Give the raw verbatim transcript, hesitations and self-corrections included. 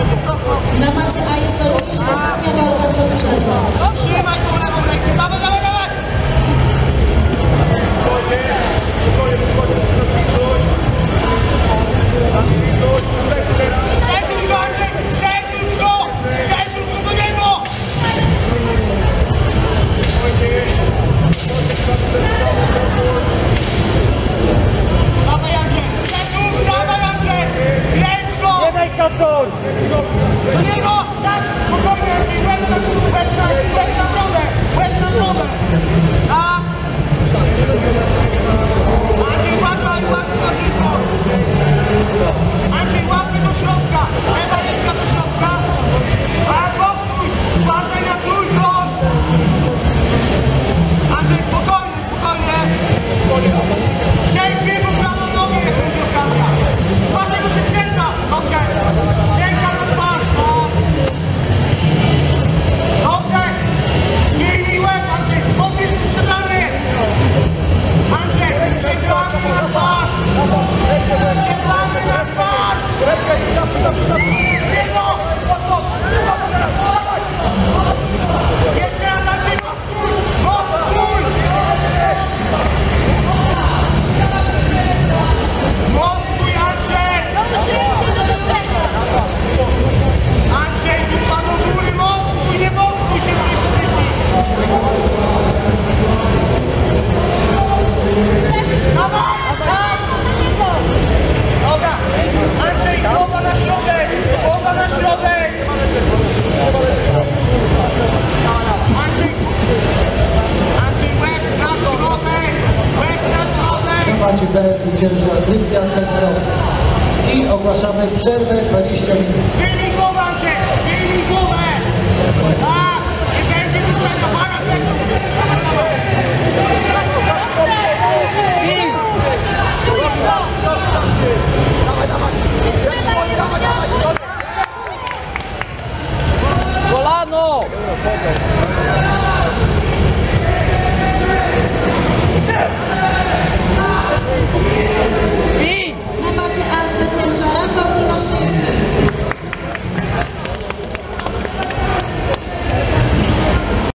Na macie A jest to również ostatnia walka przed przerwą. Trzymaj tą lewą rękę, dawaj, dawaj, dawaj! Przesuń go, Andrzej! Przesuń go! Przesuń go do niego! Dawaj, Andrzej! Przesuń, dawaj, Andrzej! Kręć go! Nie daj kapnąć! Do niego! Tak! Spokojnie, Andrzej! Łeb na łeb na łeb na brodę! Łeb na brodę! Tak! Andrzej, uważaj, uważaj na kilku! Andrzej, łapy do środka! Lewa ręka do środka! A boksuj! Uważaj na trójkąt! Andrzej, spokojnie, spokojnie! Przejdź jego prawą nogę, jak będzie okazja! Uważaj, bo się skręca! Dobrze! Ręka na twarz! No. Dobrze! Wyjmij łeb, Andrzej! Podbierz mu przed ramy! Andrzej, przed ramy na twarz! Przed ramy na twarz! Niego! Jeszcze raz, Andrzej, mockuj! Mockuj! Mockuj, Andrzej! Andrzej, dupa do góry, mockuj, nie mockuj się w tej pozycji! Dawaj! Tak! Dobra! Andrzej, głowa na środek! Głowa na środek! Andrzej! Andrzej, łeb na środek! Łeb na środek! Macie B zwycięża Krystian Centrowski. I ogłaszamy przerwę dwadzieścia minut. Wyjmij głowę, Andrzej! Wyjmij głowę! Tak! Nie będzie duszenia, para pleców!